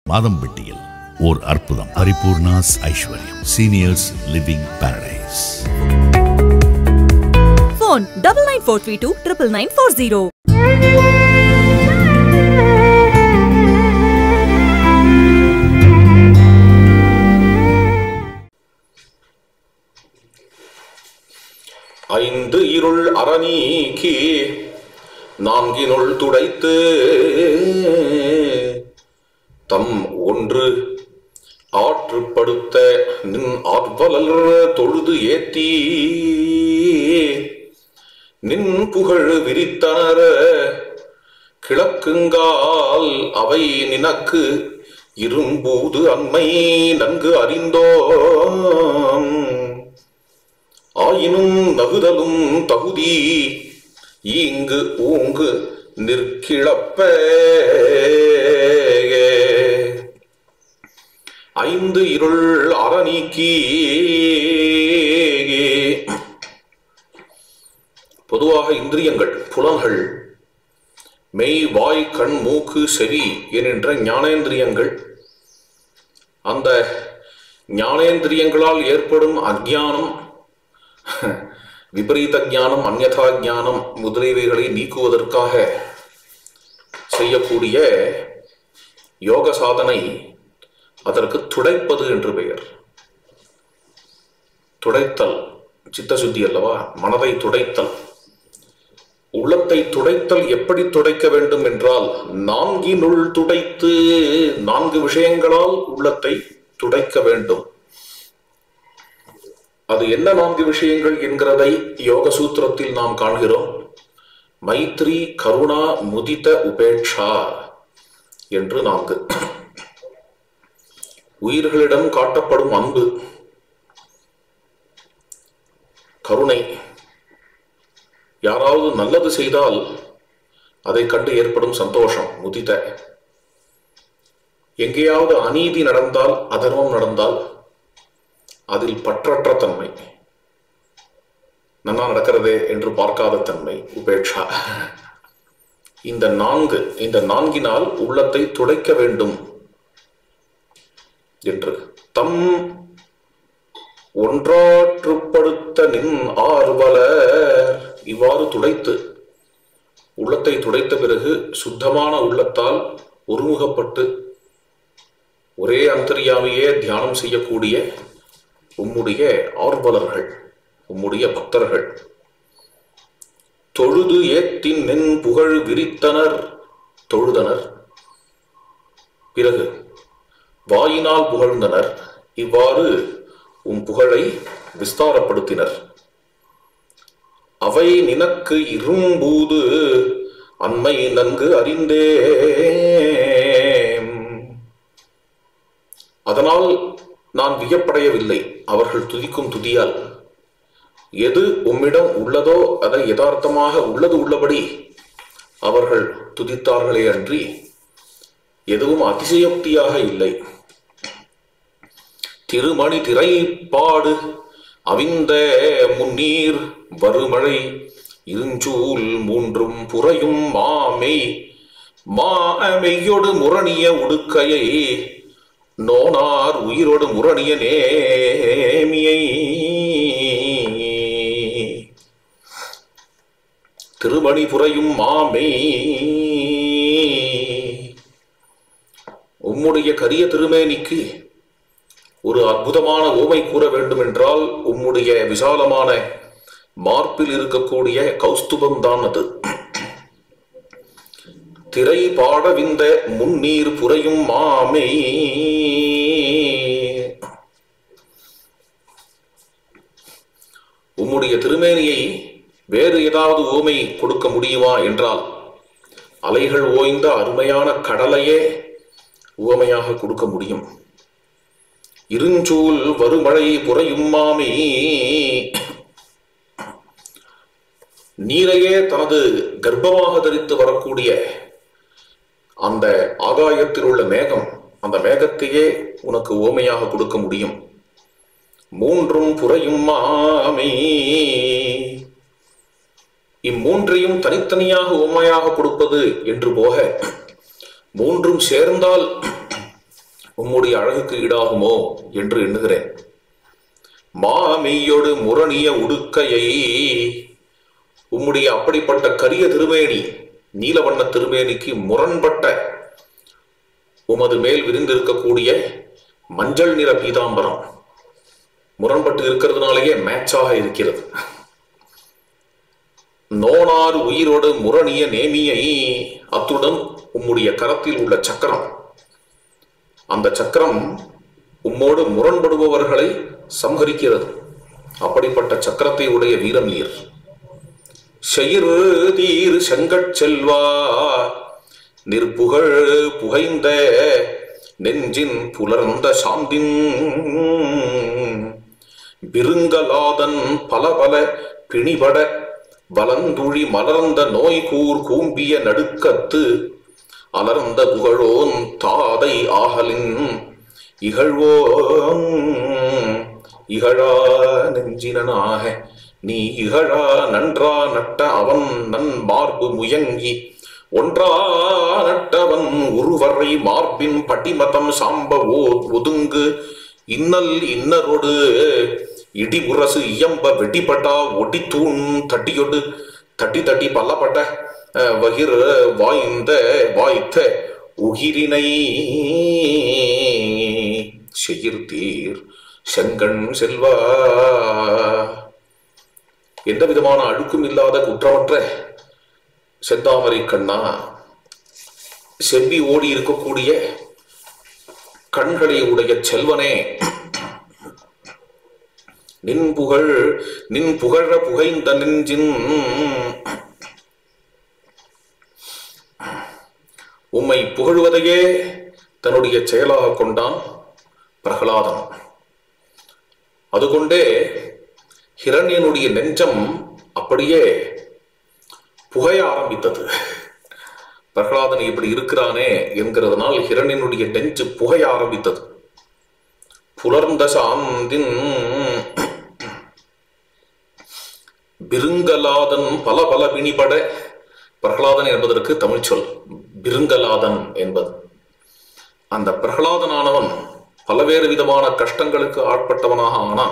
மாதம்பட்டியில் ஓர் அற்புதம். பரிபூர்ணாஸ் ஐஸ்வர்யம் seniors living Paradise. Phone 9943299940. ஐந்து இருள் அரணீக்கி நான்கினுள் துடைத்து தம் ஒன்று ஆற்றுப்படுத்த நின் ஆர்வலர் தொழுது ஏத்தி நின் புகழ் விரித்தனர் கிழக்குங்கால் அவை நினக்கு இரும்பூது அண்மை நன்கு அறிந்தோம் ஆயினும் நகுதலும் தகுதி இங்கு ஊங்கு நிற்கிழப்ப ஐந்து இருள் அரணீக்கி. பொதுவாக இந்திரியங்கள் புலன்கள் மெய் வாய் கண் மூக்கு செவி என்கின்ற ஞானேந்திரியங்கள், அந்த ஞானேந்திரியங்களால் ஏற்படும் அஞ்ஞானம், விபரீத ஞானம், அந்யதா ஞானம் முதலியவைகளை நீக்குவதற்காக செய்யக்கூடிய யோக சாதனை, அதற்கு துடைப்பது என்று பெயர். துடைத்தல் சித்தசுத்தி அல்லவா, மனதை துடைத்தல். உள்ளத்தை துடைத்தல் எப்படி துடைக்க வேண்டும் என்றால், நான்கினுள் துடைத்து, நான்கு விஷயங்களால் உள்ளத்தை துடைக்க வேண்டும். அது என்ன நான்கு விஷயங்கள் என்கிறதை யோக சூத்திரத்தில் நாம் காண்கிறோம். மைத்ரி, கருணா, முதித, உபேட்சா என்று நான்கு. உயிர்களிடம் காட்டப்படும் அன்பு, கருணை, யாராவது நல்லது செய்தால் அதை கண்டு ஏற்படும் சந்தோஷம், முதித. எங்கேயாவது அநீதி நடந்தால், அதர்மம் நடந்தால் அதில் பற்றற்ற தன்மை, நன்னா நடக்கிறதே என்று பார்க்காத தன்மை, உபேட்சா. இந்த நான்கினால் உள்ளத்தை துடைக்க வேண்டும் என்று. தம் ஒன்றாற்றுப்படுத்த நின் ஆர்வலர், இவ்வாறு துடைத்து, உள்ளத்தை துடைத்த பிறகு சுத்தமான உள்ளத்தால் ஒருமுகப்பட்டு ஒரே அந்தர்யாமியே தியானம் செய்யக்கூடிய உம்முடைய ஆர்வலர்கள், உம்முடைய பக்தர்கள் தொழுது ஏத்தின் நின் புகழ் விரித்தனர், தொழுதனர், பிறகு வாயினால் புகழ்ந்தனர். இவ்வாறு உம் புகழை விஸ்தாரப்படுத்தினர். அவை நினக்கு இரும்பூது அண்மை நன்கு அறிந்தே, அதனால் நான் வியப்படையவில்லை. அவர்கள் துதிக்கும் துதியால் எது உம்மிடம் உள்ளதோ அதை யதார்த்தமாக உள்ளது உள்ளபடி அவர்கள் துதித்தார்களே அன்றி எதுவும் அதிசயோக்தியாக இல்லை. திருமணி திரைப்பாடு அவிந்த முன்னீர் வருமழை இருஞ்சூல் மூன்றும் புறையும் மாமெய்யொடு முரணிய உடுக்கையை நோனார் உயிரோடு முரணிய நேமியை. திருமணி புரையும் மாமை, உம்முடைய கரிய திருமேனிக்கு ஒரு அற்புதமான ஓமை கூற வேண்டும் என்றால் உம்முடைய விசாலமான மார்பில் இருக்கக்கூடிய கௌஸ்துபம் தான் அது. திரை பாடவிந்த முன்னீர் புரையும் மாமை, உம்முடைய திருமேனியை வேறு ஏதாவது ஓமை கொடுக்க முடியுமா என்றால் அலைகள் ஓய்ந்த அருமையான கடலையே ஓமையாக கொடுக்க முடியும். இருஞ்சூல் வருமழை புரையும் மாமை, நீரையே தனது கர்ப்பமாக தரித்து வரக்கூடிய அந்த ஆகாயத்தில் உள்ள மேகம், அந்த மேகத்தையே உனக்கு ஓமையாக கொடுக்க முடியும். மூன்றும் புரையும் மாமை, இம்மூன்றையும் தனித்தனியாக ஓமையாக கொடுப்பது என்று போக, மூன்றும் சேர்ந்தால் உம்முடைய அழகுக்கு ஈடாகுமோ என்று எண்ணுகிறேன். மாமெய்யொடு முரணிய உடுக்கையை, உம்முடைய அப்படிப்பட்ட கரிய திருமேனி, நீலவண்ண திருமேனிக்கு முரண்பட்ட உமது மேல் விரிந்திருக்கக்கூடிய மஞ்சள் நிற பீதாம்பரம் முரண்பட்டு இருக்கிறதுனாலேயே மேட்சாக இருக்கிறது. நோனார் உயிரோடு முரணிய நேமியை, அத்துடன் உம்முடைய கரத்தில் உள்ள சக்கரம், அந்த சக்கரம் உம்மோடு முரண்படுபவர்களை சம்ஹரிக்கிறது. அப்படிப்பட்ட சக்கரத்தை உடைய வீரம் நீர். செயிர் தீர் செங்கட் செல்வா, நிற்புகழ் புகைந்த நெஞ்சின் புலர்ந்த சாந்தின் விருங்கலாதன் பல பல பிணிபட வலந்துழி மலர்ந்த நோய் கூர் கூம்பிய நடுக்கத்து அலர்ந்த புகழோன் தாதை ஆகலின் இகழ்வோன் இகழா நெஞ்சினாக நீ இகழா நன்றா நட்ட அவன் நன் மார்பு முயங்கி ஒன்றா நட்டவன் உருவரை மார்பின் படிமதம் சாம்ப ஒதுங்கு இன்னல் இன்னரோடு இடிபுரசு இயம்ப வெடிபட்டா ஒடித்தூண் தட்டியொடு தட்டி தட்டி பல்லப்பட்ட வகிர் வாய்த்த உகிரினை செயிர்தீர் செங்கண் செல்வா. எந்த விதமான அழுக்கும் இல்லாத குற்றமற்ற செந்தாமரை கண்ணா, செவ்வி ஓடி இருக்கக்கூடிய கண்களை உடைய செல்வனே, நின் புகழ புகைந்த நெஞ்சின், உம்மை புகழ்வதையே தன்னுடைய செயலாக கொண்டான் பிரகலாதன். அதுகொண்டே ஹிரண்யனுடைய நெஞ்சம் அப்படியே புகைய ஆரம்பித்தது. பிரகலாதன் இப்படி இருக்கிறானே என்கிறதுனால் ஹிரண்யனுடைய நெஞ்சு புகைய ஆரம்பித்தது. புலர்ந்த சாந்தின் பிருங்கலாதன் பல பல பிணிபட, பிரகலாதன் என்பதற்கு தமிழ் சொல் பிருங்கலாதன் என்பது. அந்த பிரகலாதனானவன் பலவேறு விதமான கஷ்டங்களுக்கு ஆட்பட்டவனாக ஆனான்.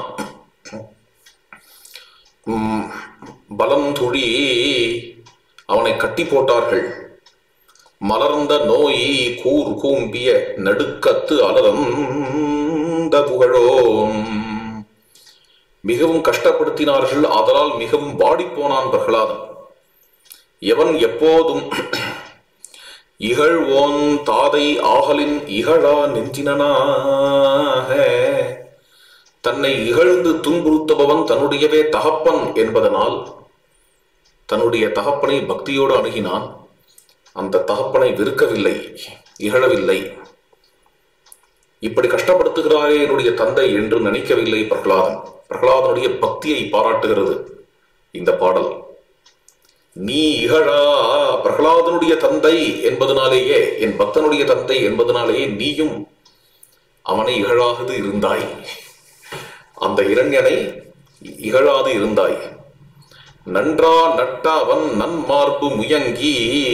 பலம் துளி அவனை கட்டி போட்டார்கள். மலர்ந்த நோய் கூர் கூம்பிய நடுக்கத்து அலர்ந்த புகழோம், மிகவும் கஷ்டப்படுத்தினார்கள். அதனால் மிகவும் வாடிப்போனான் பிரகலாதன். எவன் எப்போதும் இகழ்வோன் தாதை ஆகலின் இகழா நெஞ்சினாக, தன்னை இகழ்ந்து துன்புறுத்துபவன் தன்னுடையவே தகப்பன் என்பதனால் தன்னுடைய தகப்பனை பக்தியோடு அணுகினான். அந்த தகப்பனை வெறுக்கவில்லை, இகழவில்லை. இப்படி கஷ்டப்படுத்துகிறாரே என்னுடைய தந்தை என்று நினைக்கவில்லை பிரகலாதன். பிரகலாதனுடைய பக்தியை பாராட்டுகிறது இந்த பாடல். நீ இகழா பிரகலாதனுடைய தந்தை என்பதனாலேயே, என் பக்தனுடைய தந்தை என்பதனாலேயே நீயும் அவனை இகழாது இருந்தாய், அந்த இரண்யனை இகழாது இருந்தாய். நன்றா நட்ட அவன் நன்மார்பு முயங்கி,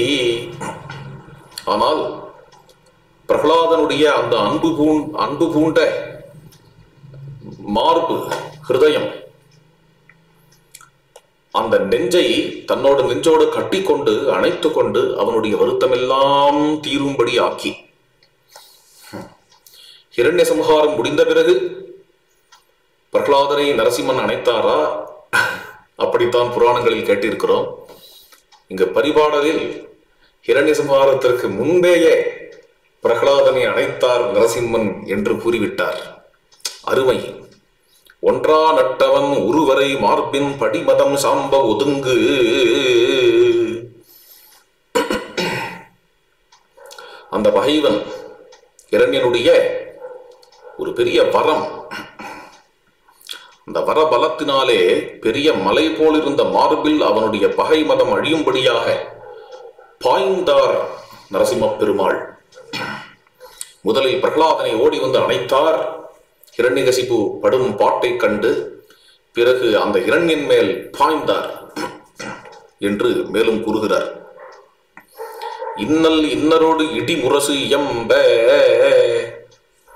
ஆனால் பிரகலாதனுடைய அந்த அன்பு பூண்ட மார்பு ஹிருதயம், அந்த நெஞ்சை நெஞ்சோடு கட்டிக்கொண்டு அணைத்து கொண்டு அவனுடைய வருத்தமெல்லாம் தீரும்படி ஆக்கி, ஹிரண்ய சம்ஹாரம் முடிந்த பிறகு பிரகலாதனை நரசிம்மன் அணைத்தாரா? அப்படித்தான் புராணங்களில் கேட்டிருக்கிறோம். இங்கு பரிபாடலில் ஹிரண்ய சம்ஹாரத்திற்கு முன்பேயே பிரகலாதனை அணைத்தார் நரசிம்மன் என்று கூறிவிட்டார். அருமை. ஒன்றா நட்டவன் உருவரை மார்பின் படிமதம் சாம்ப ஒதுங்கு. அந்த பகைவன் ஹிரண்யனுடைய ஒரு பெரிய வரம், அந்த வர பலத்தினாலே பெரிய மலை போல் இருந்த மார்பில் அவனுடைய பகை மதம் அழியும்படியாக பாய்ந்தார் நரசிம்ம பெருமாள். முதலில் பிரகலாதனை ஓடி வந்து அணைத்தார். ஹிரண்யகசிபு படும் பாட்டை கண்டு பிறகு அந்த ஹிரண்யன் மேல் பாய்ந்தார் என்று மேலும் கூறுகிறார். இன்னல் இன்னரோடு இடி முரசு எம்ப,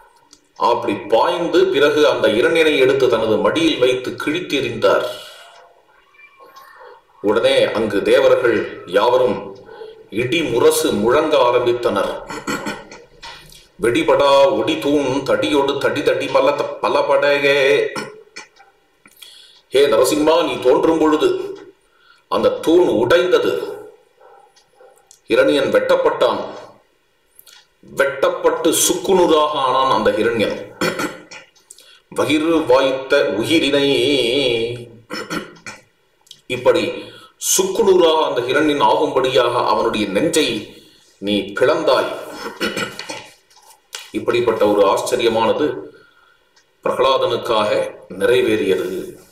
அப்படி பாய்ந்து பிறகு அந்த இரணியனை எடுத்து தனது மடியில் வைத்து கிழித்தெறிந்தார். உடனே அங்கு தேவர்கள் யாவரும் இடி முரசு முழங்க ஆரம்பித்தனர். வெடிபடா ஒடி தூண் தடியோடு தடி தடி பலபடகே. ஹே நரசிம்மா, நீ தோன்றும் பொழுது அந்த தூண் உடைந்தது. இரணியன் வெட்டப்பட்டான். வெட்டப்பட்டு சுக்குநூறாக ஆனான் அந்த இரணியன். வகிர் வாய்த்த உயிரினை இப்படி சுக்குநூறாக அந்த இரணியன் ஆகும்படியாக அவனுடைய நெஞ்சை நீ பிளந்தாய். இப்படிப்பட்ட ஒரு ஆச்சரியமானது பிரகலாதனுக்காக நிறைவேறியது.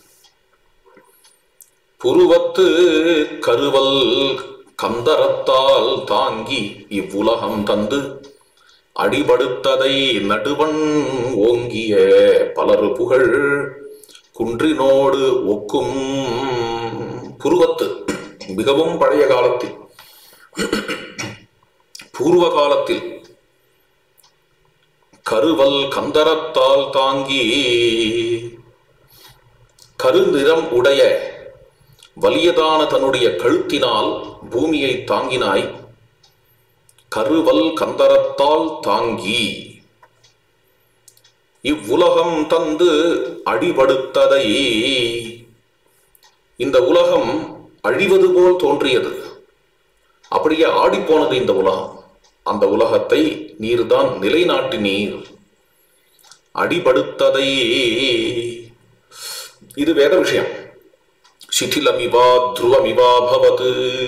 புருவத்து கருவல் கந்தரத்தால் தாங்கி இவ்வுலகம் தந்து அடிபடுத்ததை நடுவன் ஓங்கிய பலரு புகழ் குன்றினோடு ஒக்கும். புருவத்து மிகவும் பழைய காலத்தில், பூர்வ காலத்தில் கருவல் கந்தரத்தால் தாங்கி கருநிறம் உடைய வலியதான தன்னுடைய கழுத்தினால் பூமியை தாங்கினாய். கருவல் கந்தரத்தால் தாங்கி இவ்வுலகம் தந்து அடிபடுத்ததை. இந்த உலகம் அழிவது போல் தோன்றியது, அப்படியே ஆடிப்போனது இந்த உலகம். அந்த உலகத்தை நீர்தான் நிலைநாட்டினீர். அடிபடுத்ததை, இது வேத விஷயம். சிதிலமிவா துருவமிவா பவது.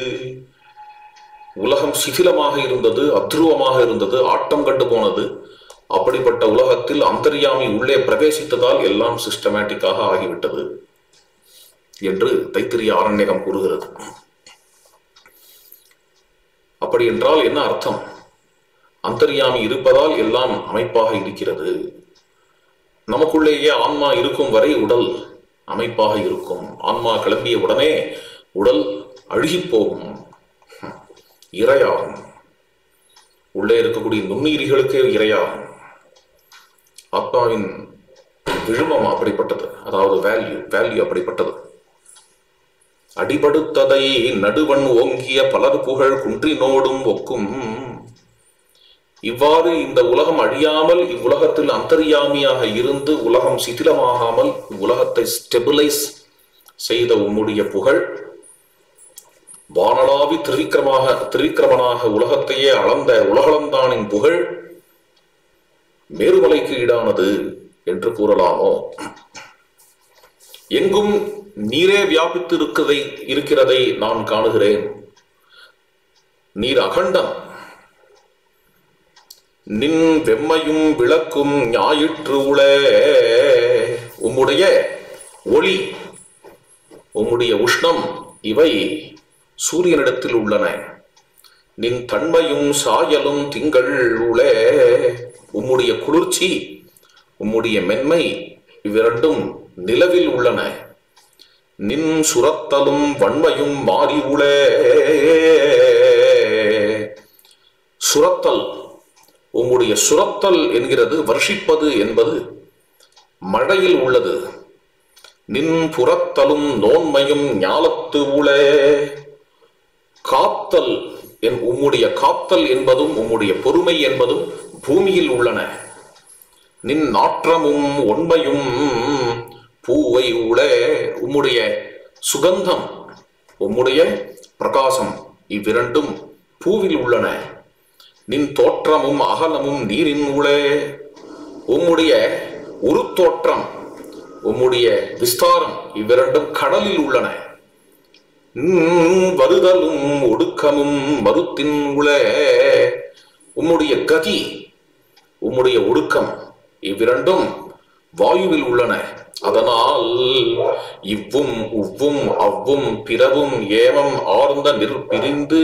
உலகம் சிதிலமாக இருந்தது, அத்ருவமாக இருந்தது, ஆட்டம் கண்டு போனது. அப்படிப்பட்ட உலகத்தில் அந்தர்யாமி உள்ளே பிரவேசித்ததால் எல்லாம் சிஸ்டமேட்டிக்காக ஆகிவிட்டது என்று தைத்திரிய ஆரண்யகம் கூறுகிறது. அப்படி என்றால் என்ன அர்த்தம்? அந்தர்யாமி இருப்பதால் எல்லாம் அமைப்பாக இருக்கிறது. நமக்குள்ளேயே ஆன்மா இருக்கும் வரை உடல் அமைப்பாக இருக்கும். ஆன்மா கிளம்பிய உடனே உடல் அழுகி போகும், இரையாகும். உள்ளே இருக்கக்கூடிய நுண்ணுயிரிகளுக்கே இரையாகும். ஆத்மாவின் விழுமம் அப்படிப்பட்டது, அதாவது வேல்யூ அப்படிப்பட்டது. அடிபடுத்ததை நடுவன் ஓங்கிய பலர் புகழ் குன்றினோடும் ஒக்கும். இவ்வாறு இந்த உலகம் அழியாமல் இவ்வுலகத்தில் அந்தர்யாமியாக இருந்து உலகம் சிதிலமாகாமல் உலகத்தை ஸ்டெபிலைஸ் செய்த உம்முடைய புகழ், வானளாவி திரிவிக்ரமனாக உலகத்தையே அளந்த உலகளந்தானின் புகழ் மேருமலைக்கு ஈடானது என்று கூறலாமோ? எங்கும் நீரே வியாபித்து இருக்கிறதை நான் காணுகிறேன். நீர் அகண்டம். நின் வெம்மையும் விளக்கும் ஞாயிற்று உளே. உம்முடைய ஒளி, உம்முடைய உஷ்ணம் இவை சூரியனிடத்தில் உள்ளன. நின் தன்மையும் சாயலும் திங்கள் உளே. உம்முடைய குளிர்ச்சி, உம்முடைய மென்மை இவ்விரண்டும் நிலவில் உள்ளன. நின் சுரத்தலும் வன்மையும் மாறி உளே. சுரத்தல், உம்முடைய சுரத்தல் என்கிறது வர்ஷிப்பது என்பது மழையில் உள்ளது. நின் புறத்தலும் நோன்மையும் ஞாலத்து உளே. காத்தல், உம்முடைய காத்தல் என்பதும் உம்முடைய பொறுமை என்பதும் பூமியில் உள்ளன. நின் நாற்றமும் உண்மையும் பூவை உளே. உம்முடைய சுகந்தம், உம்முடைய பிரகாசம் இவ்விரண்டும் பூவில் உள்ளன. நின் தோற்றமும் அகலமும் நீரின் உளே. உம்முடைய உருத்தோற்றம், உம்முடைய விஸ்தாரம் இவ்விரண்டும் கடலில் உள்ளன. வருதலும் ஒடுக்கமும் மருத்தின் உளே. உம்முடைய கதி, உம்முடைய ஒடுக்கம் இவ்விரண்டும் வாயுவில் உள்ளன. அதனால் இவ்வும் உவ்வும் அவ்வும் பிறவும் ஏமம் ஆர்ந்த நிற்பிரிந்து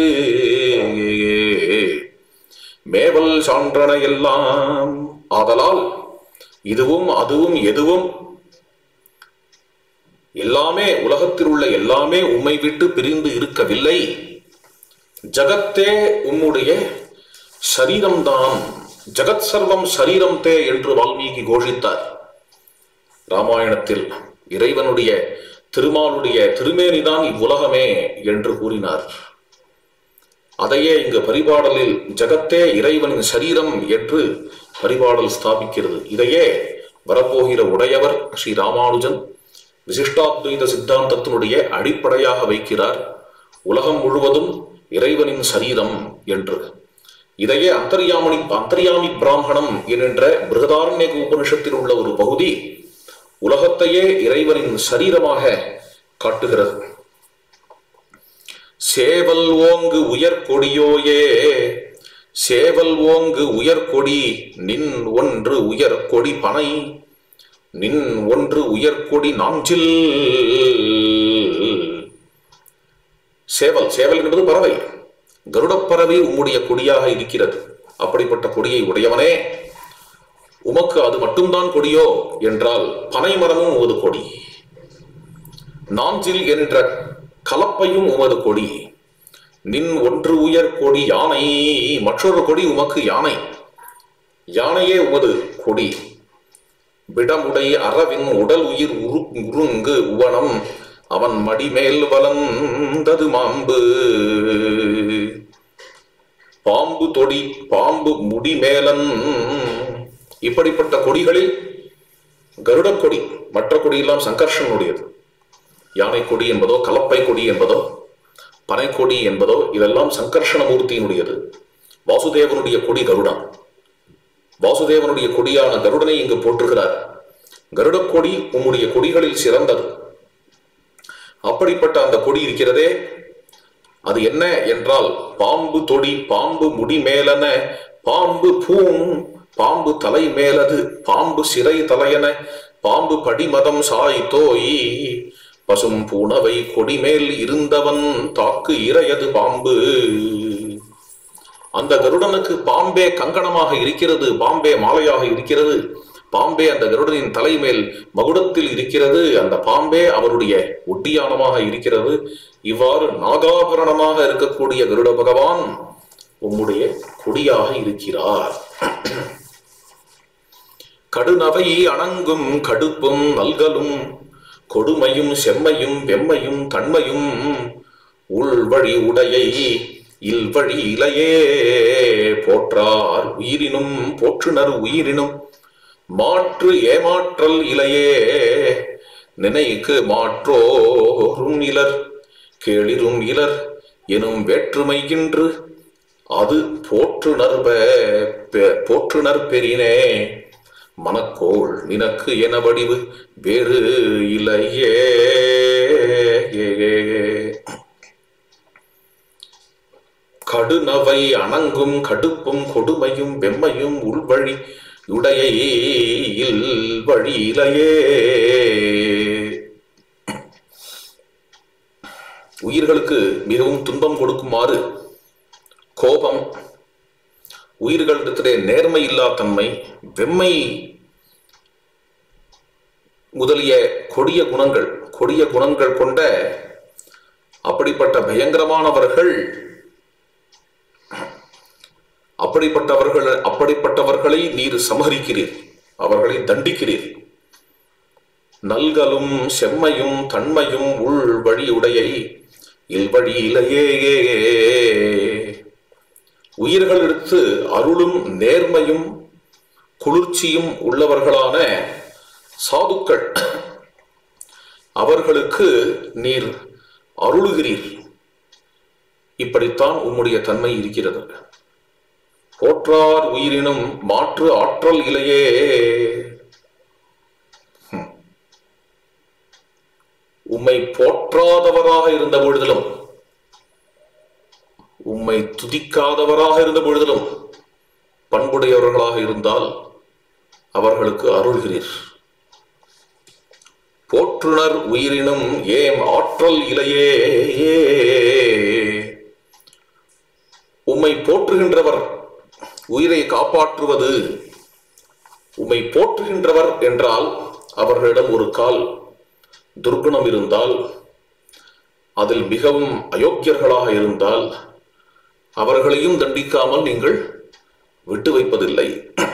மேவல் சான்றன எல்லாம். ஆதலால் இதுவும் அதுவும் எதுவும் எல்லாமே, உலகத்தில் உள்ள எல்லாமே உம்மை விட்டு பிரிந்து இருக்கவில்லை. ஜகத்தே உம்முடைய சரீரம்தான். ஜகத் சர்வம் சரீரம் தே என்று வால்மீகி கோஷித்தார். ராமாயணத்தில் இறைவனுடைய திருமாலுடைய திருமேனிதான் இவ்வுலகமே என்று கூறினார். அதையே இங்கு பரிபாடலில் ஜகத்தே இறைவனின் சரீரம் என்று பரிபாடல் ஸ்தாபிக்கிறது. இதையே வரப்போகிற உடையவர் ஸ்ரீ ராமானுஜன் விசிஷ்டாத்வைத சித்தாந்தத்தினுடைய அடிப்படையாக வைக்கிறார். உலகம் முழுவதும் இறைவனின் சரீரம் என்று. இதையே அந்தர்யாமி பிராமணம் என்கின்ற பிருகதாரண்யக உபனிஷத்தில் உள்ள ஒரு பகுதி உலகத்தையே இறைவனின் சரீரமாக காட்டுகிறது. சேவல் ஓங்கு உயர் கொடியோயே, சேவல் ஓங்கு உயர் கொடி, நின் ஒன்று உயர் கொடி பனை, நின் ஒன்று உயர் கொடி நாஞ்சில். சேவல், சேவல் என்பது பறவை. கருடப்பறவை உம்முடைய கொடியாக இருக்கிறது. அப்படிப்பட்ட கொடியை உடையவனே, உமக்கு அது மட்டும்தான் கொடியோ என்றால் பனை மரமும் உமது கொடி, நாஞ்சில் என்ற கலப்பையும் உமது கொடி, நின் ஒன்று உயர் கொடி யானை, மற்றொரு கொடி உமக்கு யானை, யானையே உமது கொடி, விடமுடை அரவின் உடல் உயிர் உருங்கு உவனம், அவன் மடிமேல் வளர்ந்தது மாம்பு, பாம்பு தொடி பாம்பு முடிமேலன். இப்படிப்பட்ட கொடிகளில் கருட கொடி, மற்ற கொடியெல்லாம் சங்கர்ஷனுடையது. யானை கொடி என்பதோ கலப்பை கொடி என்பதோ பனைக்கொடி என்பதோ இதெல்லாம் சங்கர்ஷணமூர்த்தியினுடையது. வாசுதேவனுடைய கொடி கருடன். வாசுதேவனுடைய கொடியான கருடனை இங்கு போற்றுகிறார். கருட கொடி உம்முடைய கொடிகளில் சிறந்தது. அப்படிப்பட்ட அந்த கொடி இருக்கிறதே, அது என்ன என்றால் பாம்பு தொடி பாம்பு முடி மேலன, பாம்பு பூம் பாம்பு தலை மேலது, பாம்பு சிறை தலையன, பாம்பு படிமதம் சாய் தோய், பசும் பூனவை கொடிமேல் இருந்தவன் தாக்கு இறையது பாம்பு. அந்த கருடனுக்கு பாம்பே கங்கணமாக இருக்கிறது, பாம்பே மாலையாக இருக்கிறது, பாம்பே அந்த கருடனின் தலைமேல் மகுடத்தில் இருக்கிறது, அந்த பாம்பே அவருடைய ஒட்டியானமாக இருக்கிறது. இவ்வாறு நாகாபரணமாக இருக்கக்கூடிய கருட பகவான் உம்முடைய கொடியாக இருக்கிறார். கடுநவை அணங்கும் கடுப்பும் நல்கலும், கொடுமையும் செம்மையும் வெம்மையும் தன்மையும், உள்வழி உடையை இல்வழி இலையே, போற்றார் உயிரினும் போற்றுனர் உயிரினும், மாற்று ஏமாற்றல் இலையே, நினைக்கு மாற்றோரும் இலர் கேளிரும் இலர் எனும் வேற்றுமை இன்று, அது போற்றுனர் பெரினே, மனக்கோள் நினக்கு என வடிவு வேறு இலையே. கடுநவை அணங்கும் கடுப்பும் கொடுமையும் வெம்மையும் உள்வழி உடையில் வழியிலையே. உயிர்களுக்கு மிகவும் துன்பம் கொடுக்குமாறு கோபம், உயிர்களிடத்திலே நேர்மை இல்லா தன்மை, வெம்மை முதலிய கொடிய குணங்கள் கொண்ட அப்படிப்பட்டவர்களை நீர் சமஹரிக்கிறீர், அவர்களை தண்டிக்கிறீர். நல்கலும் செம்மையும் தன்மையும் உள் வழியுடையை இல்வழியிலேயே, உயிர்களிடத்து அருளும் நேர்மையும் குளிர்ச்சியும் உள்ளவர்களான சாதுக்கள், அவர்களுக்கு நீர் அருளுகிறீர். இப்படித்தான் உம்முடைய தன்மை இருக்கிறது. போற்றார் உயிரினும் மாற்று ஆற்றல் இலையே. உம்மை போற்றாதவராக இருந்த பொழுதிலும், உம்மை துதிக்காதவராக இருந்த பொழுதிலும் பண்புடையவர்களாக இருந்தால் அவர்களுக்கு அருள்கிறீர். போற்றுனர் உயிரினும் ஏம் ஆற்றல் இலையே. உம்மை போற்றுகின்றவர் உயிரை காப்பாற்றுவது. உம்மை போற்றுகின்றவர் என்றால் அவர்களிடம் ஒரு கால் துர்குணம் இருந்தால், அதில் மிகவும் அயோக்கியர்களாக இருந்தால் அவர்களையும் தண்டிக்காமல் நீங்கள் விட்டு வைப்பதில்லை.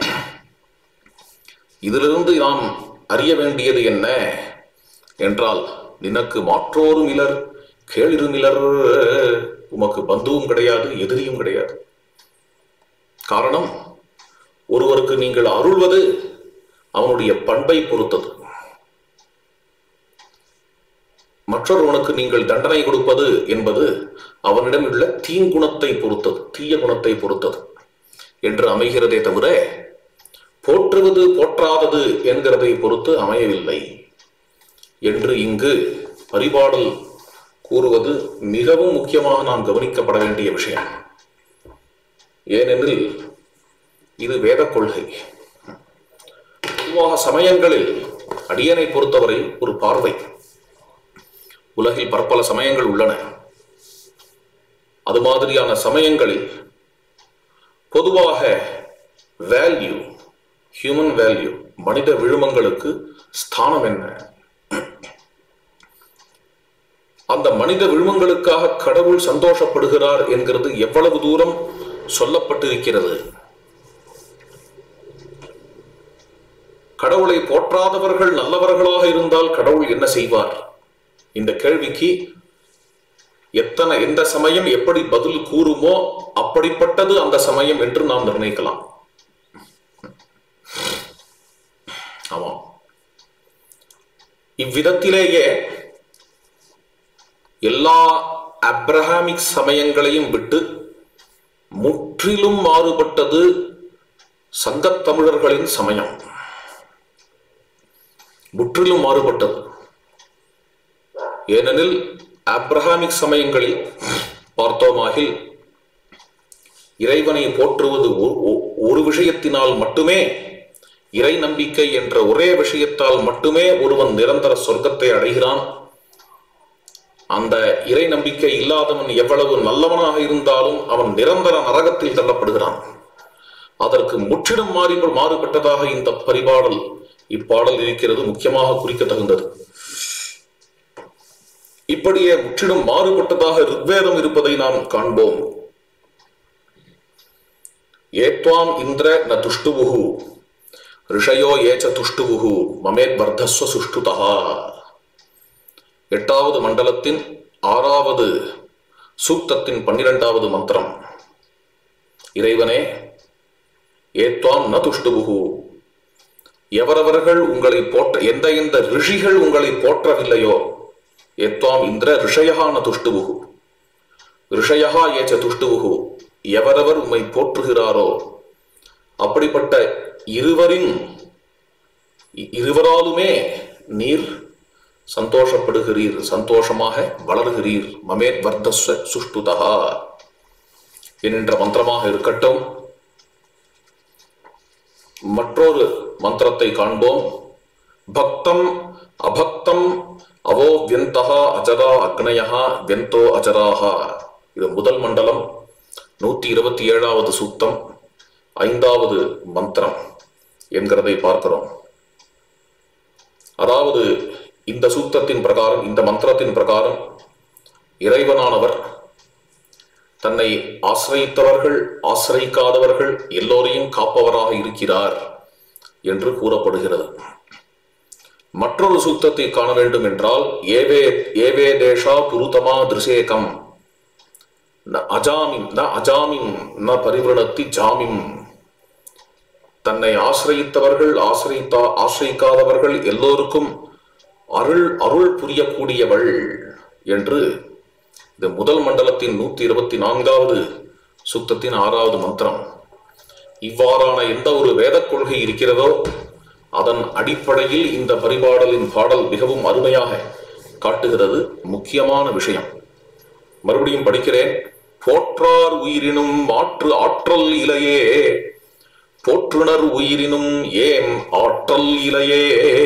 இதிலிருந்து நாம் அறிய வேண்டியது என்ன என்றால், நினக்கு மாற்றோரும் இலர் கேளிரும் இலர். உமக்கு பந்துவும் கிடையாது, எதிரியும் கிடையாது. காரணம், ஒருவருக்கு நீங்கள் அருள்வது அவனுடைய பண்பை பொறுத்தது. மற்றொருவனுக்கு நீங்கள் தண்டனை கொடுப்பது என்பது அவனிடம் உள்ள தீங்குணத்தை பொறுத்தது, தீய குணத்தை பொறுத்தது என்று அமைகிறதே தவிர போற்றுவது போற்றாதது என்கிறதை பொறுத்து அமையவில்லை என்று இங்கு பரிபாடல் கூறுவது மிகவும் முக்கியமாக நாம் கவனிக்கப்பட வேண்டிய விஷயம். ஏனெனில் இது வேத கொள்கை. பொதுவாக சமயங்களில் அடியனை பொறுத்தவரை ஒரு பார்வை, உலகில் பற்பல சமயங்கள் உள்ளன. அது மாதிரியான சமயங்களில் பொதுவாக வேல்யூ, ஹியூமன் வேல்யூ, மனித விழுமங்களுக்கு ஸ்தானம் என்ன? அந்த மனித விழுமங்களுக்காக கடவுள் சந்தோஷப்படுகிறார் என்கிறது எவ்வளவு தூரம் சொல்லப்பட்டிருக்கிறது. கடவுளை போற்றாதவர்கள் நல்லவர்களாக இருந்தால் கடவுள் என்ன செய்வார்? இந்த கேள்விக்கு எந்த சமயம் எப்படி பதில் கூறுமோ அப்படிப்பட்டது அந்த சமயம் என்று நாம் நிர்ணயிக்கலாம். ஆமாம், இவ்விதத்திலேயே எல்லா அப்ரஹாமிக் சமயங்களையும் விட்டு முற்றிலும் மாறுபட்டது சங்கத் தமிழர்களின் சமயம். முற்றிலும் மாறுபட்டது. ஏனெனில் அப்ரஹாமிக் சமயங்களில் பார்த்தோமாகில் இறைவனை போற்றுவது ஒரு விஷயத்தினால் மட்டுமே, இறை நம்பிக்கை என்ற ஒரே விஷயத்தால் மட்டுமே ஒருவன் நிரந்தர சொர்க்கத்தை அடைகிறான். அந்த இறை நம்பிக்கை இல்லாதவன் எவ்வளவு நல்லவனாக இருந்தாலும் அவன் நிரந்தர நரகத்தில் தள்ளப்படுகிறான். அதற்கு முற்றிலும் மாறுபட்டதாக இந்த பரிபாடல், இப்பாடல் இருக்கிறது, முக்கியமாக குறிக்க தகுந்தது. இப்படியே முற்றிலும் மாறுபட்டதாக ரிக்வேதம் இருப்பதை நாம் காண்போம். ஏத்வாம் இந்திர ந துஷ்டுவுஹு ரிஷயோ ஏச்ச துஷ்டுவுஹு மமேத் வர்தஸ்வ சுஷ்டுதா. 8வது மண்டலத்தின் 6வது சூக்தத்தின் 12வது மந்திரம். இறைவனே, ஏத்வாம் ந துஷ்டுவுஹு, எவரவர்கள் உங்களை எந்த ரிஷிகள் உங்களை போற்றவில்லையோ, ஏத்வாம் இந்திர ரிஷயா ந துஷ்டுவுஹு ரிஷயா ஏச்ச துஷ்டுவுஹு, எவரவர் உம்மை போற்றுகிறாரோ அப்படிப்பட்ட இருவராலுமே நீர் சந்தோஷப்படுகிறீர், சந்தோஷமாக வளர்கிறீர். மமேத் வர்தஸ்வ சுஷ்டுதா என்கின்ற மந்திரமாக இருக்கட்டும். மற்றொரு மந்திரத்தை காண்போம். பக்தம் அபக்தம் அவோ வியந்தஹா அஜரா அக்னயா வியந்தோ அஜராஹா. இது முதல் மண்டலம், 127வது சூக்தம், 5வது மந்திரம் என்கிறதை பார்க்கிறோம். அதாவது இந்த சூக்தத்தின் பிரகாரம், இந்த மந்திரத்தின் பிரகாரம் இறைவனானவர் தன்னை ஆசிரியத்தவர்கள் ஆசிரிக்காதவர்கள் எல்லோரையும் காப்பவராக இருக்கிறார் என்று கூறப்படுகிறது. மற்றொரு சூக்தத்தை காண வேண்டும் என்றால், ஏவே தேஷா புருதமா திருசேகம் அஜாமிம் ந அஜாமிம் ந பரிவிரணத்தி ஜாமிம். தன்னை ஆசிரியத்தவர்கள் ஆசிரிக்காதவர்கள் எல்லோருக்கும் அருள் புரியக்கூடியவள் என்று இந்த முதல் மண்டலத்தின் 124வது சூக்தத்தின் 6வது மந்திரம். இவ்வாறான எந்த ஒரு வேத கொள்கை இருக்கிறதோ அதன் அடிப்படையில் இந்த பரிபாடலின் பாடல் மிகவும் அருமையாக காட்டுகிறது. முக்கியமான விஷயம் மறுபடியும் படிக்கிறேன். போற்றார் உயிரினும் மாற்று ஆற்றல் இலையே, போற்றுணர் உயிரினும் ஏம் ஆற்றல் இலையே.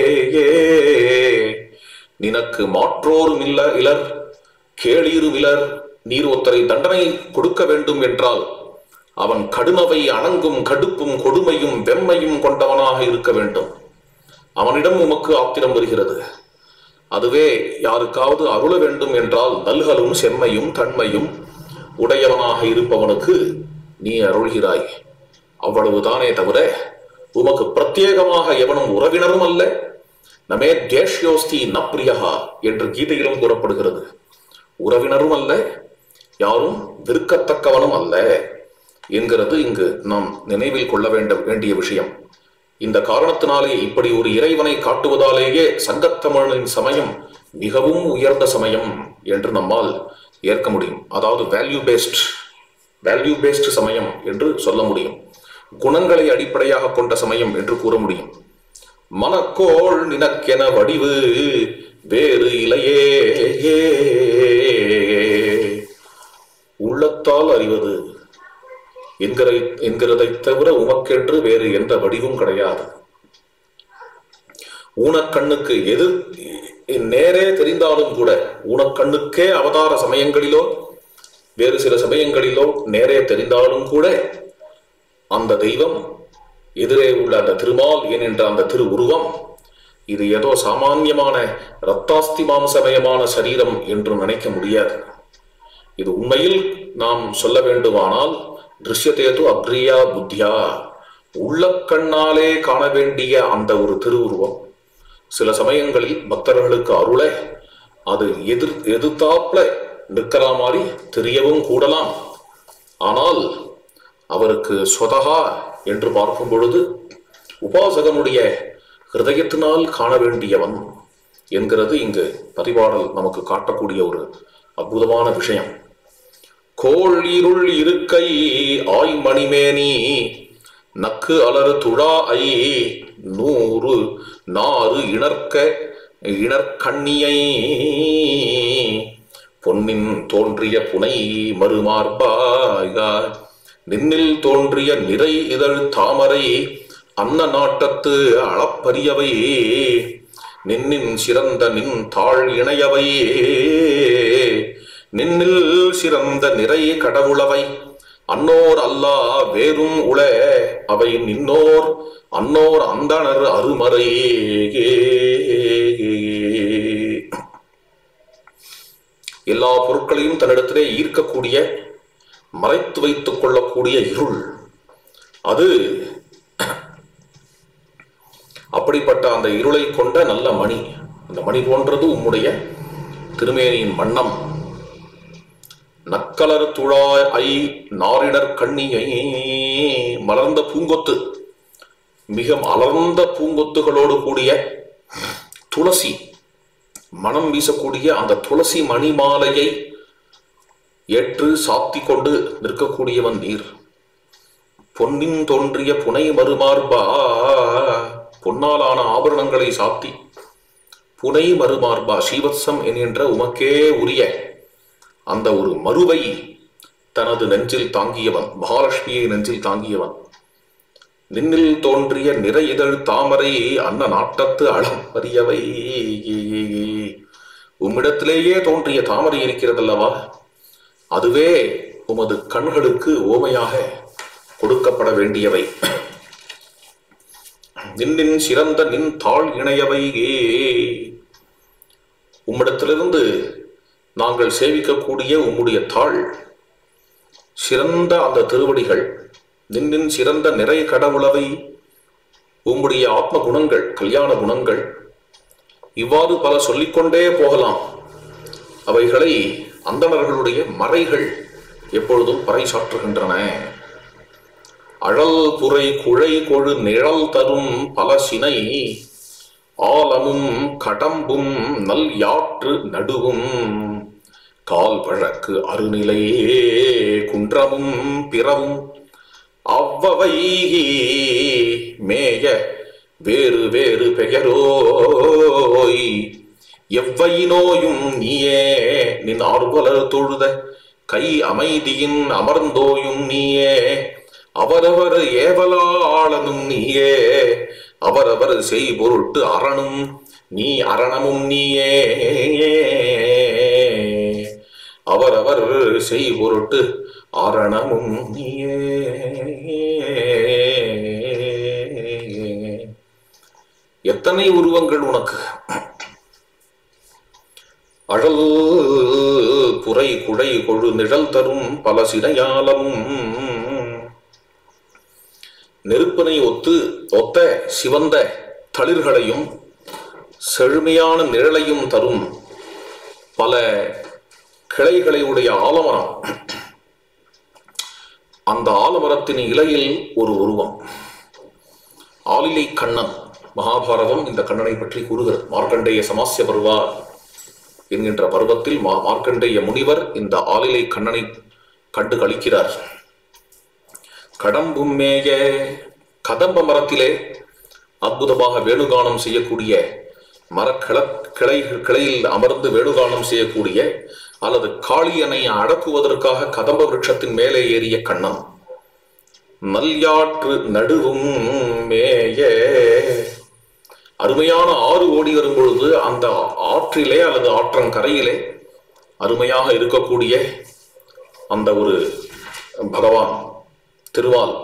நினக்கு மாற்றோரும் இலர் கேளீரும் இலர். நீர் ஒருத்தரை தண்டனை கொடுக்க வேண்டும் என்றால் அவன் கடுமவை அணங்கும் கடுப்பும் கொடுமையும் வெம்மையும் கொண்டவனாக இருக்க வேண்டும். அவனிடம் உமக்கு ஆத்திரம் வருகிறது. அதுவே யாருக்காவது அருள வேண்டும் என்றால் நல்கலும் செம்மையும் தன்மையும் உடையவனாக இருப்பவனுக்கு நீ அருள்கிறாய். அவ்வளவுதானே தவிர உமக்கு பிரத்யேகமாக எவனும் உறவினரும் அல்ல. நமே தேஷ்யோஸ்தி ந பிரியஹா என்று கீதையிலும் கூறப்படுகிறது. உறவினரும் அல்ல, யாரும் விற்கத்தக்கவனும் அல்ல என்கிறது இங்கு நாம் நினைவில் கொள்ள வேண்டிய விஷயம். இந்த காரணத்தினாலே இப்படி ஒரு இறைவனை காட்டுவதாலேயே சங்கத்தமிழின் சமயம் மிகவும் உயர்ந்த சமயம் என்று நம்மால் ஏற்க முடியும். அதாவது வேல்யூ பேஸ்ட் சமயம் என்று சொல்ல முடியும். குணங்களை அடிப்படையாக கொண்ட சமயம் என்று கூற முடியும். மனக்கோள் நினக்கென வடிவு வேறு இலையே, உள்ளத்தால் அறிவது என்கிறதை தவிர உமக்கென்று வேறு எந்த வடிவும் கிடையாது. ஊனக்கண்ணுக்கு எது நேரே தெரிந்தாலும் கூட, ஊனக்கண்ணுக்கே அவதார சமயங்களிலோ வேறு சில சமயங்களிலோ நேரே தெரிந்தாலும் கூட அந்த தெய்வம், எதிரே உள்ள அந்த திருமால் என்கின்ற அந்த திரு உருவம், இது ஏதோ சாமான்யமான ரத்தாஸ்தி மாம்சமயமான சரீரம் என்று நினைக்க முடியாது. இது உண்மையில் நாம் சொல்ல வேண்டுமானால் திருஷ்யத்தேது அக்ரியா புத்தியா, உள்ள கண்ணாலே காண வேண்டிய அந்த ஒரு திருவுருவம் சில சமயங்களில் பக்தர்களுக்கு அருள அது எதிர்த்தாப்புல நிற்கிற மாதிரி தெரியவும் கூடலாம். ஆனால் அவருக்கு ஸ்வதகா என்று பார்க்கும் பொழுது உபாசகனுடைய ஹிருதயத்தினால் காண வேண்டியவன் என்கிறது இங்கு பதிவாடல் நமக்கு காட்டக்கூடிய ஒரு அற்புதமான விஷயம். கோள் இருள் இருக்கை ஆய் மணிமேனி நக்கு அலறு துழா ஐ 100 நாறு இணர்கண்ணியை பொன்னின் தோன்றிய புனை மறுமார்பாய் நின்னில் தோன்றிய நிறை இதழ் தாமரை அன்ன நாட்டத்து அளப்பரியவை நின்னின் சிறந்த நின் தாழ் இணையவை நின்னில் சிறந்த நிறை கடவுளவை அன்னோர் அல்லா வேறும் உள அவை நின்னோர் அன்னோர் அந்தணர் அருமறை. எல்லா பொருட்களையும் தன்னிடத்திலே ஈர்க்கக்கூடிய, மறைத்து வைத்துக் கொள்ளக்கூடிய இருள் அது. அப்படிப்பட்ட அந்த இருளை கொண்ட நல்ல மணி, அந்த மணி போன்றது உம்முடைய திருமேனியின் வண்ணம். நக்கலர் துழாய் ஐ நாரிடர் கண்ணியை, மலர்ந்த பூங்கொத்து, மிக அலர்ந்த பூங்கொத்துகளோடு கூடிய துளசி, மனம் வீசக்கூடிய அந்த துளசி மணி மாலையை ஏற்று சாத்தி கொண்டு நிற்கக்கூடியவன் நீர். பொன்னின் தோன்றிய புனை மறுமார்பா, பொன்னாலான ஆபரணங்களை சாத்தி புனை மறுமார்பா ஸ்ரீவத்சம் என்கின்ற உமக்கே உரிய அந்த ஒரு மறுவை தனது நெஞ்சில் தாங்கியவன், மகாலட்சுமியை நெஞ்சில் தாங்கியவன். நின்னில் தோன்றிய நிறை இதழ் தாமரை அன்ன நாட்டத்து அளம் அறியவை, உம்மிடத்திலேயே தோன்றிய தாமரை இருக்கிறதல்லவா, அதுவே உமது கண்களுக்கு ஓமையாக கொடுக்கப்பட வேண்டியவை. நின்னின் சிறந்த நின் தாழ் இணையவை, உம்மிடத்திலிருந்து நாங்கள் சேவிக்கக்கூடிய உம்முடைய தாழ் சிறந்த அந்த திருவடிகள், நின்னின் சிறந்த நிறை கடவுளவை, உம்முடைய ஆத்ம குணங்கள், கல்யாண குணங்கள், இவ்வாறு பல சொல்லிக்கொண்டே போகலாம். அவைகளை அந்தணர்களுடைய மறைகள் எப்பொழுதும் பறைசாற்றுகின்றன. அழல் புரை குழை கொழு நிழல் தரும் பல சினை ஆலமும் கடம்பும் நல் யாற்று நடுவும் கால் வழக்கு அருநிலையே குன்றமும் பிறவும் அவ்வவை மேய வேறு வேறு பெயரோய் எவ்வையினோயும் நீயே நின் ஆர்வலர் தொழுத கை அமைதியின் அமர்ந்தோயும் நீயே அவரவர் ஏவலாளனும் நீயே அவரவர் செய் பொருட்டு அரணும் நீ அரணமும் நீயே அவரவர் செய் பொருட்டு அரணமும் நீயே. எத்தனை உருவங்கள் உனக்கு! அழல் புரை குடை கொழு நிழல் தரும் பல சினையாலமும் நெருப்பினை ஒத்த சிவந்த தளிர்களையும் செழுமையான நிழலையும் தரும் பல கிளைகளை உடைய ஆலமரம். அந்த ஆலமரத்தின் இலையில் ஒரு உருவம், ஆலிலை கண்ணன். மகாபாரதம் இந்த கண்ணனை பற்றி கூறுகிறது. மார்க்கண்டேய சமாஸ்ய பருவா என்கின்ற பருவத்தில் மார்க்கண்டேய முனிவர் இந்த ஆலிலை கண்ணனை கண்டு கழிக்கிறார். கடம்பும் மேய, கதம்ப மரத்திலே அற்புதமாக வேணுகானம் செய்யக்கூடிய கிளையில் அமர்ந்து வேணுகானம் செய்யக்கூடிய அல்லது காளியனை அடக்குவதற்காக கதம்ப விருட்சத்தின் மேலே ஏறிய கண்ணன். நல்யாற்று நடுவும் மேய, அருமையான ஆறு ஓடி வரும் பொழுது அந்த ஆற்றிலே அல்லது ஆற்றங்கரையிலே அருமையாக இருக்கக்கூடிய அந்த ஒரு பகவான் திருமால்,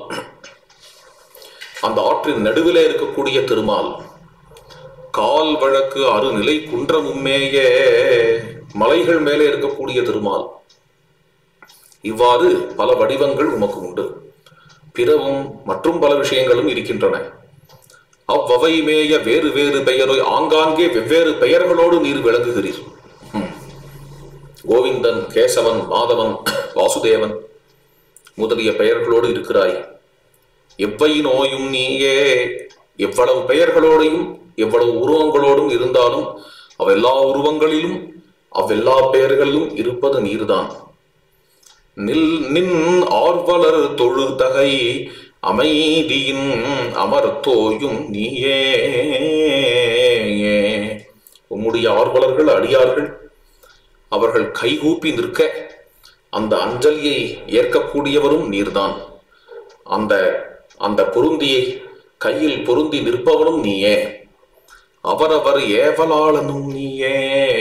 அந்த ஆற்றின் நடுவிலே இருக்கக்கூடிய திருமால். கால் வழக்கு அருநிலை குன்றமும்மேய, மலைகள் மேலே இருக்கக்கூடிய திருமால். இவ்வாறு பல வடிவங்கள் உமக்கு உண்டு. பிறவும் மற்றும் பல விஷயங்களும் இருக்கின்றன. அவ்வவை மேய வேறு வேறு பெயரோ, ஆங்காங்கே வெவ்வேறு பெயர்களோடு நீர் விளங்குகிறீர். கோவிந்தன், கேசவன், மாதவன், வாசுதேவன் முதலிய பெயர்களோடு இருக்கிறாய். எவ்வை நோயும் நீயே, எவ்வளவு பெயர்களோடையும் எவ்வளவு உருவங்களோடும் இருந்தாலும் அவ்வெல்லா உருவங்களிலும் அவ்வெல்லா பெயர்களிலும் இருப்பது நீர்தான். நின் ஆர்வலர் தொழுதகை அமைதியின் அமர்த்தோயும் நீயே. உம்முடைய ஆர்வலர்கள், அடியார்கள், அவர்கள் கைகூப்பி நிற்க அந்த அஞ்சலியை ஏற்கக்கூடியவரும் நீர்தான். அந்த பொருந்தியை கையில் பொருந்தி நிற்பவனும் நீயே. அவரவர் ஏவலாளனும் நீயே.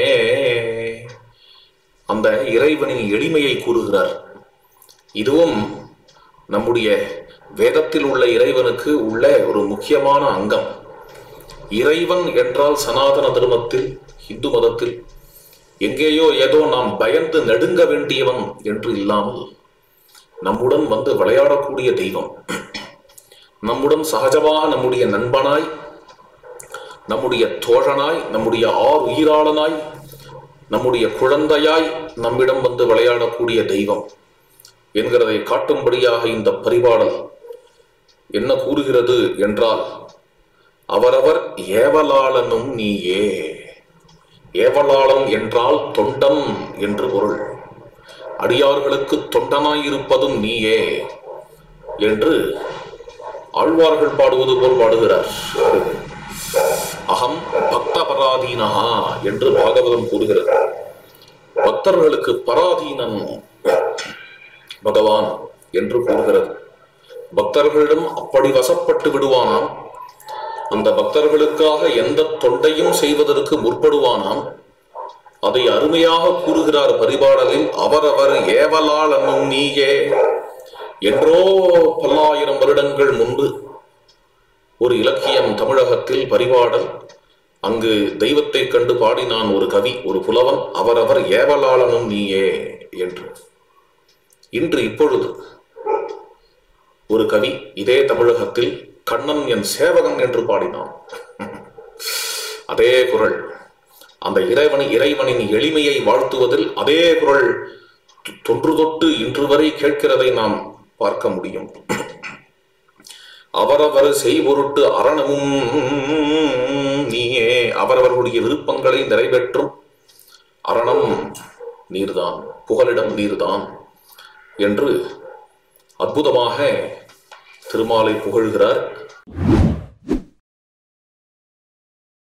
அந்த இறைவனின் எளிமையை கூறுகிறார். இதுவும் நம்முடைய வேதத்தில் உள்ள இறைவனுக்கு உள்ள ஒரு முக்கியமான அங்கம். இறைவன் என்றால் சனாதன தர்மத்தில், இந்து மதத்தில் எங்கேயோ ஏதோ நாம் பயந்து நடுங்க வேண்டியவன் என்று இல்லாமல் நம்முடன் வந்து விளையாடக்கூடிய தெய்வம், நம்முடன் சகஜமாக நம்முடைய நண்பனாய், நம்முடைய தோழனாய், நம்முடைய உயிராளனாய், நம்முடைய குழந்தையாய் நம்மிடம் வந்து விளையாடக்கூடிய தெய்வம் என்கிறதை காட்டும்படியாக இந்த பரிபாடல் என்ன கூறுகிறது என்றால், அவரவர் ஏவலாளனும் நீயே. ஏவலாளன் என்றால் தொண்டன் என்று பொருள். அடியார்களுக்கு தொண்டனாயிருப்பதும் நீயே என்று ஆழ்வார்கள் பாடுவது போல் பாடுகிறார். அகம் பக்த பராதீனஹா என்று பாகவதம் கூறுகிறது. பக்தர்களுக்கு பராதீனன் பகவான் என்று கூறுகிறது. பக்தர்களிடம் அப்படி வசப்பட்டு விடுவானாம். அந்த பக்தர்களுக்காக எந்த தொண்டையும் செய்வதற்கு முற்படுவானாம். அதை அருமையாக கூறுகிறார் பரிபாடலில். அவரவர் ஏவலாளனும் நீயே. என்றோ பல்லாயிரம் வருடங்கள் முன்பு ஒரு இலக்கியம் தமிழகத்தில் பரிபாடல், அங்கு தெய்வத்தை கண்டு பாடினான் ஒரு கவி, ஒரு புலவன், அவரவர் ஏவலாளனும் நீயே என்று. இன்று இப்பொழுது ஒரு கவி இதே தமிழகத்தில் கண்ணன் என் சேவகன் என்று பாடினான். அதே குரல், அந்த இறைவனின் எளிமையை வாழ்த்துவதில் அதே குரல் தொன்று தொட்டு இன்று வரை கேட்கிறதை நாம் பார்க்க முடியும். அவரவர் செய்பொருட்டு அரணமும் நீயே. அவரவர்களுடைய விருப்பங்களை நிறைவேற்றும் அரணம் நீர்தான், புகலிடம் நீர்தான் என்று அற்புதமாக திருமாலை புகழ்கிறார்.